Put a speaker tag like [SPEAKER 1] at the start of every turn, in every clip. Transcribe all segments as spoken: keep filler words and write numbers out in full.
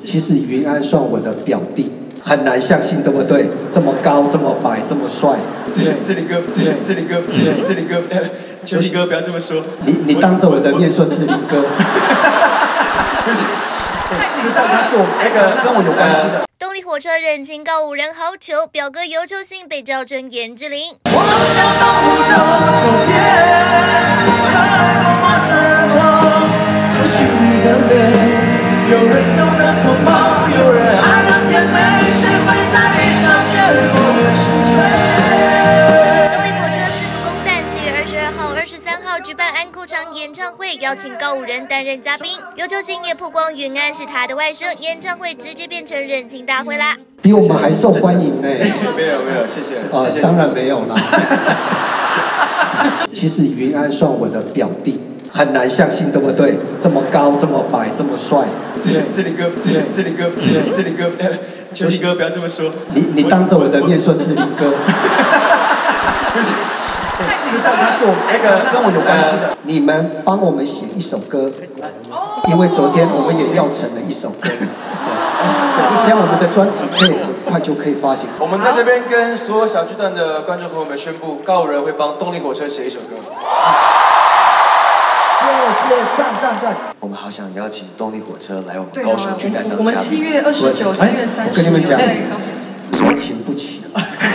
[SPEAKER 1] 其实云安算我的表弟，很难相信，对不对？这么高，这么白，这么帅。
[SPEAKER 2] 这这里哥，这这里哥，这这里哥，志林哥不要这么说。
[SPEAKER 1] 你你当着我的面说志林哥。
[SPEAKER 2] 不是，
[SPEAKER 3] 事实上他是我那个跟我有关系的。
[SPEAKER 4] 动力火车认亲告五人好糗，表哥尤秋兴被召成颜志玲。
[SPEAKER 5] 我想当不走终点，太多陌生中，搜寻你的脸，有人走得匆忙，有人爱得甜美，谁会在意那些过的心碎？
[SPEAKER 4] 动力火车司徒公旦四月二十二号、二十三号举办安哭场演唱会，邀请告五人担任嘉宾。尤秋兴也曝光云安是他的外甥，演唱会直接变成认亲大会啦。
[SPEAKER 1] 比我们还受欢迎呢、欸。
[SPEAKER 2] 没有没有，谢谢。
[SPEAKER 1] 哦、呃，当然没有啦。其实云安算我的表弟，很难相信，对不对？这么高，这么白，这么帅。
[SPEAKER 2] 这这里哥，这这里哥，这里哥，志林哥不要这么说。
[SPEAKER 1] 你你当着我的面说志林哥。
[SPEAKER 2] 不是，
[SPEAKER 3] 事实上他是我那个跟我有关系的。
[SPEAKER 1] 你们帮我们写一首歌，因为昨天我们也要成了一首歌。这样我们的专辑可以很快就可以发行。
[SPEAKER 2] 我们在这边跟所有小巨蛋的观众朋友们宣布，告五人会帮动力火车写一首歌。
[SPEAKER 3] 是是，赞赞赞！
[SPEAKER 2] 我们好想邀请动力火车来我们
[SPEAKER 6] 对
[SPEAKER 2] 高雄巨蛋当嘉宾。
[SPEAKER 6] 我们七月二十九、七月三十，
[SPEAKER 1] 我跟你们讲，
[SPEAKER 6] 在高雄。
[SPEAKER 1] 我请不起。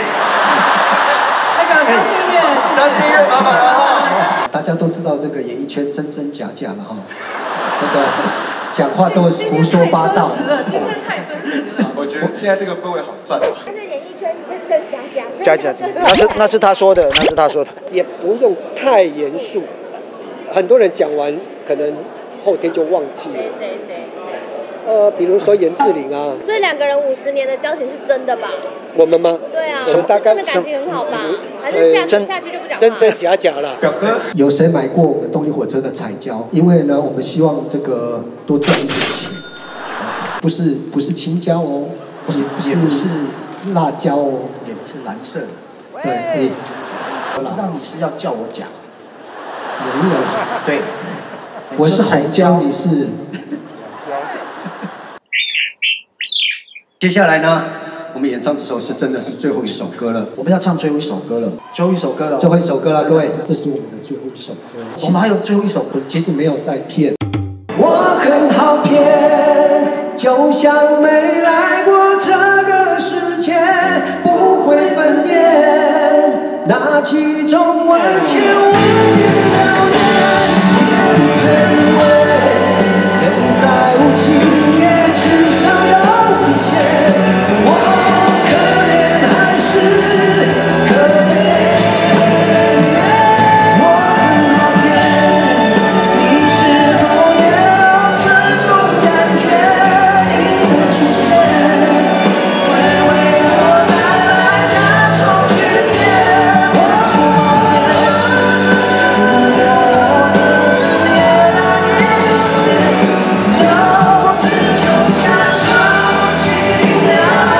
[SPEAKER 6] 那个相信音乐，谢谢。
[SPEAKER 2] 相信音乐，麻烦了哈。
[SPEAKER 1] 大家都知道这个演艺圈真真假假了哈，那个讲话都胡说八道。
[SPEAKER 6] 今天太真实了。
[SPEAKER 2] 我觉得现在这个氛围好赞。
[SPEAKER 7] 但是演艺圈真真假假，
[SPEAKER 3] 假假，那是那是他说的，那是他说的。也不用太严肃，很多人讲完可能后天就忘记了。
[SPEAKER 7] 谁谁谁？
[SPEAKER 3] 呃，比如说颜志玲啊。
[SPEAKER 7] 所以两个人五十年的交情是真的吧？
[SPEAKER 3] 我们吗？
[SPEAKER 7] 对啊，
[SPEAKER 3] 什么大概
[SPEAKER 7] 真的感情很好吧？还是下
[SPEAKER 3] 真
[SPEAKER 7] 下去就不讲话？
[SPEAKER 3] 真真假假啦。
[SPEAKER 2] 表哥，
[SPEAKER 1] 有谁买过我们动力火车的彩椒？因为呢，我们希望这个多赚一点钱，不是不是青椒哦，不是不是不是辣椒哦，
[SPEAKER 8] 也不是蓝色的。
[SPEAKER 1] 对，哎，
[SPEAKER 8] 我知道你是要叫我讲，
[SPEAKER 1] 没有，
[SPEAKER 8] 对，
[SPEAKER 1] 我是红椒，你是。接下来呢，我们演唱这首是真的是最后一首歌了。
[SPEAKER 8] 我们要唱最后一首歌了，最后一首歌了，
[SPEAKER 1] 最后一首歌了，各位，这是我们的最后一首歌。
[SPEAKER 8] 我们还有最后一首歌，
[SPEAKER 1] 其实没有在骗。我很好骗，就像没来过这个世界，不会分辨那其中万千万变流年，天真以为人在无情也至少有一些，我可怜还是可怜。
[SPEAKER 5] 我很好骗，你是否也有这种感觉？你的出现会为我带来那种巨变。我说抱歉，如果我这次也难以幸免，就只留下伤心了。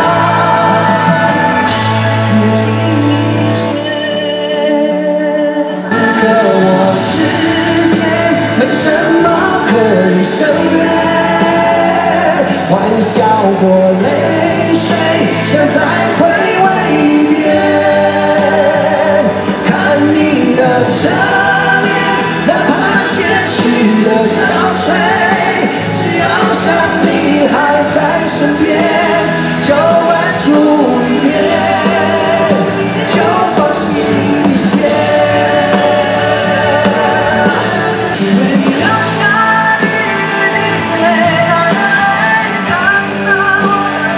[SPEAKER 1] 和我之间没什么可以省略，欢笑或泪水，想再回味一遍。看你的侧脸，哪怕些许的憔悴，只要想你还在身边，就稳住一点，就放心一些。
[SPEAKER 5] 留下一滴泪，让人泪淌下我的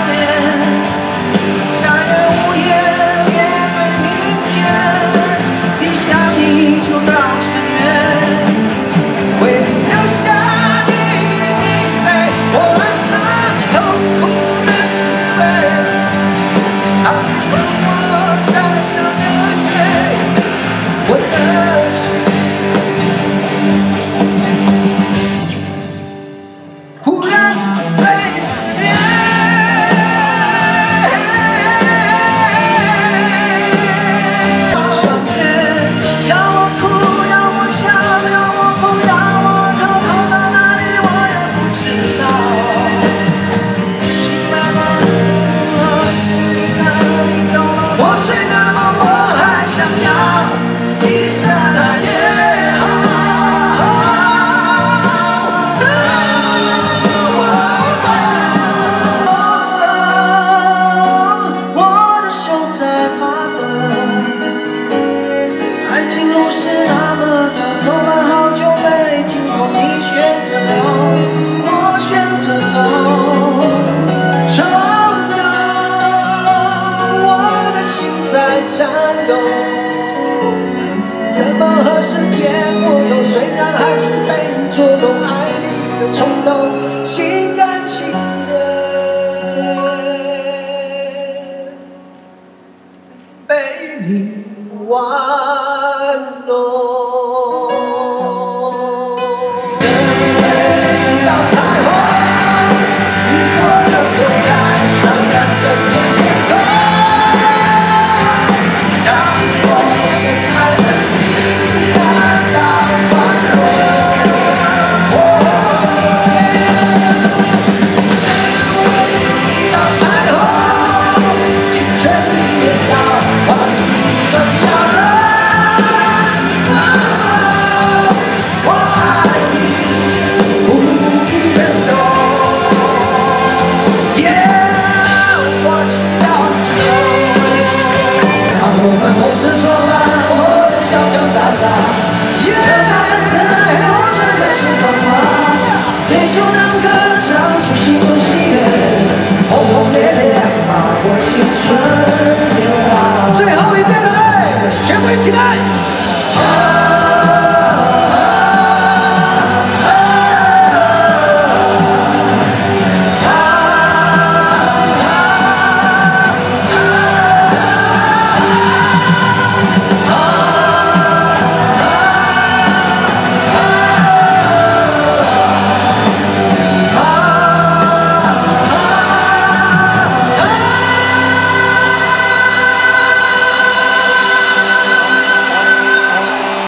[SPEAKER 1] 间波动，虽然还是被捉弄，爱你的冲动，心甘